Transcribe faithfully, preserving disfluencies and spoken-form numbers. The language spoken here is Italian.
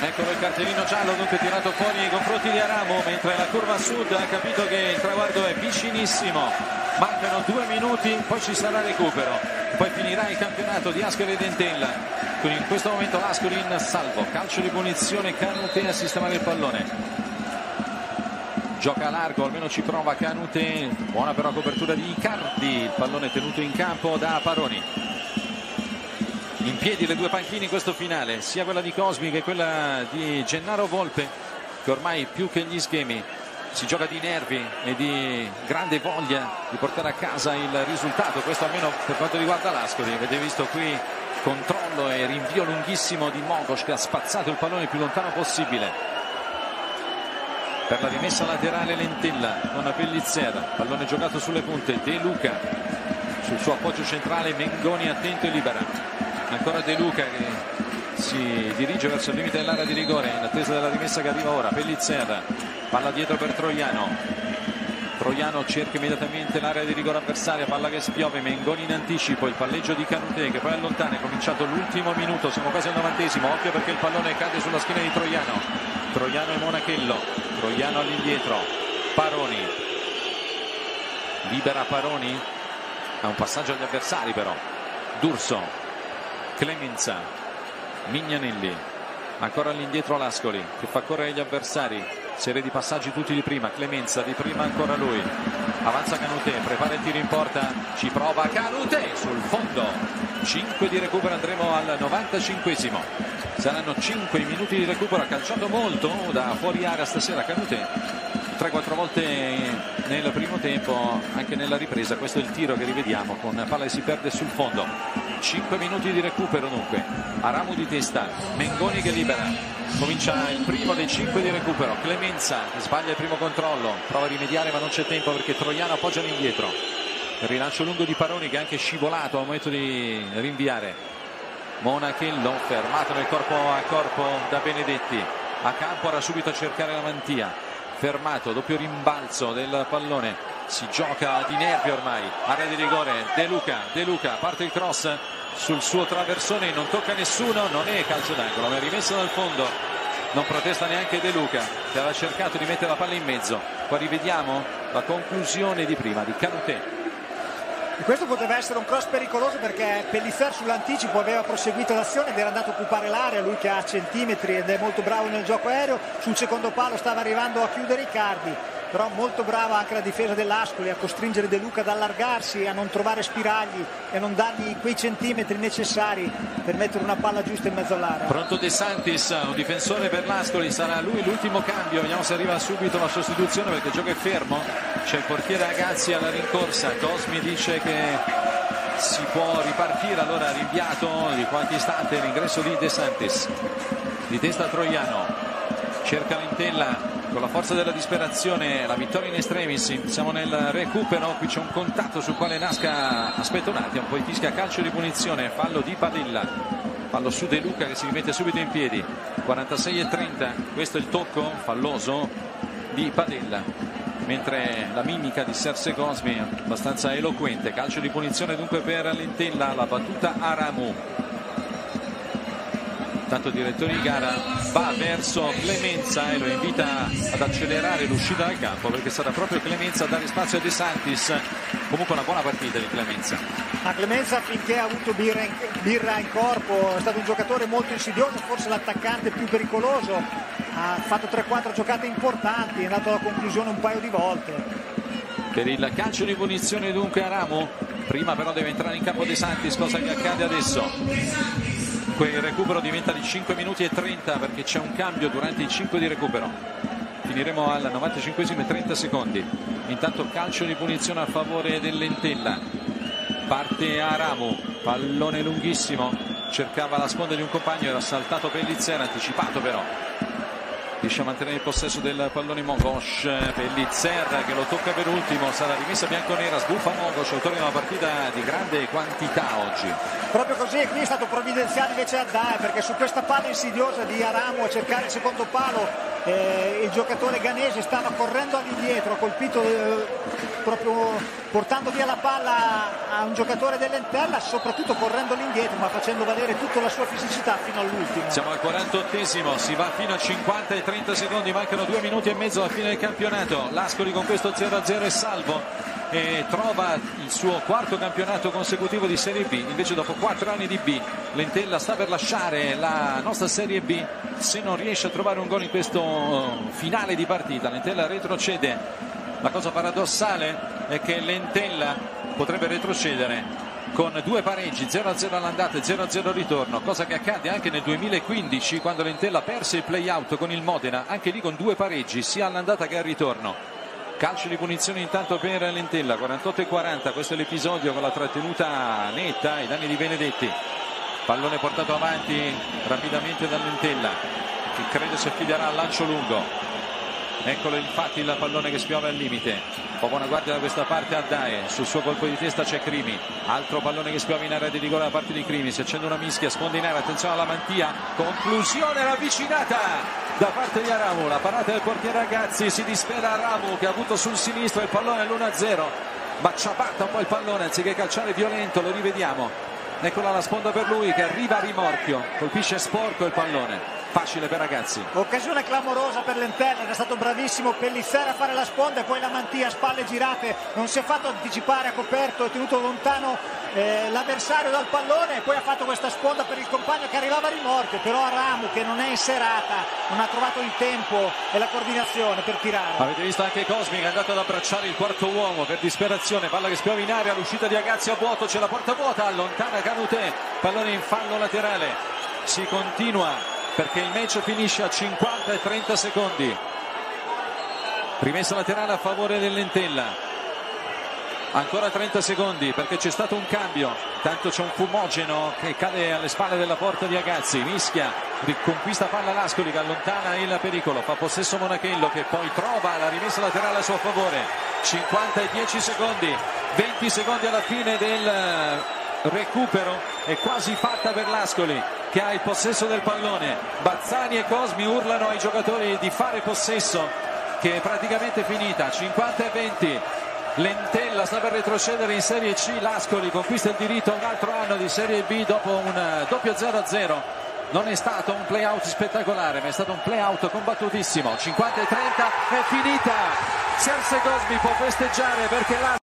Eccolo il cartellino giallo, dunque tirato fuori nei confronti di Aramo, mentre la curva sud ha capito che il traguardo è vicinissimo. Mancano due minuti, poi ci sarà recupero, poi finirà il campionato di Ascoli e D'Entella. Quindi in questo momento l'Ascoli in salvo, calcio di punizione, Canute a sistemare il pallone. Gioca largo, almeno ci prova Canute, buona però copertura di Icardi, il pallone tenuto in campo da Paroni. In piedi le due panchine in questo finale, sia quella di Cosmi che quella di Gennaro Volpe, che ormai più che gli schemi si gioca di nervi e di grande voglia di portare a casa il risultato. Questo almeno per quanto riguarda l'Ascoli. Avete visto qui controllo e rinvio lunghissimo di Mogos, che ha spazzato il pallone il più lontano possibile. Per la rimessa laterale L'Entella con Pellizzera, pallone giocato sulle punte, De Luca sul suo appoggio centrale, Mengoni attento e libera. Ancora De Luca che si dirige verso il limite dell'area di rigore in attesa della rimessa che arriva ora. Pellizzera, palla dietro per Troiano. Troiano cerca immediatamente l'area di rigore avversaria, palla che spiove, Mengoni in anticipo, il palleggio di Canute che poi allontana. È cominciato l'ultimo minuto, siamo quasi al novantesimo, occhio perché il pallone cade sulla schiena di Troiano. Troiano e Monachello, Troiano all'indietro, Paroni, libera Paroni, ha un passaggio agli avversari però. D'Urso, Clemenza, Mignanelli, ancora all'indietro l'Ascoli che fa correre gli avversari, serie di passaggi tutti di prima, Clemenza di prima ancora lui, avanza Canute, prepara il tiro in porta, ci prova Canute sul fondo, cinque di recupero, andremo al novantacinquesimo, saranno cinque minuti di recupero. Ha calciato molto da fuori area stasera Canute, tre quattro volte nel primo tempo, anche nella ripresa. Questo è il tiro che rivediamo con palla che si perde sul fondo. Cinque minuti di recupero dunque. Aramo di testa, Mengoni che libera, comincia il primo dei cinque di recupero. Clemenza che sbaglia il primo controllo, prova a rimediare ma non c'è tempo perché Troiano appoggia all'indietro. Il rilancio lungo di Paroni che è anche scivolato al momento di rinviare. Monachello fermato nel corpo a corpo da Benedetti, a campo era subito a cercare la mantia, fermato, doppio rimbalzo del pallone, si gioca di nervi ormai, area di rigore, De Luca, De Luca parte il cross sul suo traversone, non tocca nessuno, non è calcio d'angolo, ma è rimessa dal fondo, non protesta neanche De Luca che aveva cercato di mettere la palla in mezzo. Qua rivediamo la conclusione di prima di Canute. E questo poteva essere un cross pericoloso perché Pellicer sull'anticipo aveva proseguito l'azione ed era andato a occupare l'area, lui che ha centimetri ed è molto bravo nel gioco aereo. Sul secondo palo stava arrivando a chiudere Icardi, però molto brava anche la difesa dell'Ascoli a costringere De Luca ad allargarsi, a non trovare spiragli e a non dargli quei centimetri necessari per mettere una palla giusta in mezzo all'area. Pronto De Santis, un difensore per l'Ascoli, sarà lui l'ultimo cambio, vediamo se arriva subito la sostituzione perché il gioco è fermo, c'è il portiere Agazzi alla rincorsa, Cosmi dice che si può ripartire, allora rinviato di qualche istante l'ingresso di De Santis. Di testa Troiano, cerca L'Entella con la forza della disperazione, la vittoria in estremis. Siamo nel recupero, qui c'è un contatto sul quale Nasca aspetta un attimo, poi fischia calcio di punizione, fallo di Padella, fallo su De Luca che si rimette subito in piedi. Quarantasei e trenta, questo è il tocco falloso di Padella, mentre la mimica di Serse Cosmi è abbastanza eloquente. Calcio di punizione dunque per L'Entella, la battuta Aramu. Tanto il direttore di gara va verso Clemenza e lo invita ad accelerare l'uscita dal campo perché sarà proprio Clemenza a dare spazio a De Santis. Comunque una buona partita di Clemenza. A Clemenza finché ha avuto birra in, birra in corpo è stato un giocatore molto insidioso, forse l'attaccante più pericoloso, ha fatto tre quattro giocate importanti, è andato alla conclusione un paio di volte. Per il calcio di punizione dunque Aramo, prima però deve entrare in campo De Santis, cosa che accade adesso. Il recupero diventa di cinque minuti e trenta perché c'è un cambio durante i cinque di recupero. Finiremo al novantacinquesimo e trenta secondi. Intanto calcio di punizione a favore dell'Entella. Parte Aramo, pallone lunghissimo, cercava la sponda di un compagno, era saltato Pellizzera, anticipato però riesce a mantenere il possesso del pallone Mogos. Pellizzer che lo tocca per ultimo, sarà rimessa bianconera, sbuffa Mogos, autore di una partita di grande quantità oggi. Proprio così, e qui è stato provvidenziale invece Addae, perché su questa palla insidiosa di Aramu a cercare il secondo palo eh, il giocatore ghanese stava correndo all'indietro, ha colpito eh, proprio portando via la palla a un giocatore dell'Entella, soprattutto correndo all'indietro ma facendo valere tutta la sua fisicità fino all'ultimo. Siamo al quarantottesimo, si va fino a cinquanta e trenta secondi, mancano due minuti e mezzo alla fine del campionato. L'Ascoli con questo zero a zero è salvo e trova il suo quarto campionato consecutivo di Serie B. Invece dopo quattro anni di B l'Entella sta per lasciare la nostra Serie B se non riesce a trovare un gol in questo finale di partita. L'Entella retrocede. La cosa paradossale è che l'Entella potrebbe retrocedere con due pareggi, zero a zero all'andata e zero a zero al ritorno, cosa che accade anche nel duemilaquindici quando l'Entella perse il play-out con il Modena, anche lì con due pareggi sia all'andata che al ritorno. Calcio di punizione intanto per l'Entella, quarantotto e quaranta, questo è l'episodio con la trattenuta netta ai danni di Benedetti. Pallone portato avanti rapidamente dall'Entella, che credo si affiderà al lancio lungo. Eccolo infatti il pallone che spiove al limite. Un po' buona guardia da questa parte Addae, sul suo colpo di testa c'è Crimi, altro pallone che spiove in area di rigore da parte di Crimi, si accende una mischia, sponda in area, attenzione alla mantia, conclusione ravvicinata da parte di Aramu, la parata del portiere Ragazzi, si dispera Aramu che ha avuto sul sinistro il pallone all'uno a zero, ma ciabatta un po' il pallone anziché calciare violento, lo rivediamo, eccola la sponda per lui che arriva a rimorchio, colpisce sporco il pallone. Facile per Ragazzi. Occasione clamorosa per l'Entella, era stato bravissimo Pellicer a fare la sponda e poi la mantia a spalle girate, non si è fatto anticipare, ha coperto, è tenuto lontano eh, l'avversario dal pallone e poi ha fatto questa sponda per il compagno che arrivava a rimorchio, però Aramu che non è in serata, non ha trovato il tempo e la coordinazione per tirare. Avete visto anche Cosmi che è andato ad abbracciare il quarto uomo per disperazione, palla che spiova in aria, l'uscita di Ragazzi a vuoto, c'è la porta vuota, allontana Canutè, pallone in fallo laterale, si continua perché il match finisce a cinquanta e trenta secondi. Rimessa laterale a favore dell'Entella, ancora trenta secondi perché c'è stato un cambio, tanto c'è un fumogeno che cade alle spalle della porta di Ragazzi, mischia, riconquista palla l'Ascoli che allontana il pericolo, fa possesso Monachello che poi trova la rimessa laterale a suo favore. Cinquanta e dieci secondi, venti secondi alla fine del recupero, è quasi fatta per l'Ascoli che ha il possesso del pallone. Bazzani e Cosmi urlano ai giocatori di fare possesso, che è praticamente finita. Cinquanta e venti, l'Entella sta per retrocedere in Serie C, l'Ascoli conquista il diritto a un altro anno di Serie B dopo un doppio zero a zero. Non è stato un play out spettacolare, ma è stato un play out combattutissimo. Cinquanta e trenta, è finita. Serse Cosmi può festeggiare perché l'Ascoli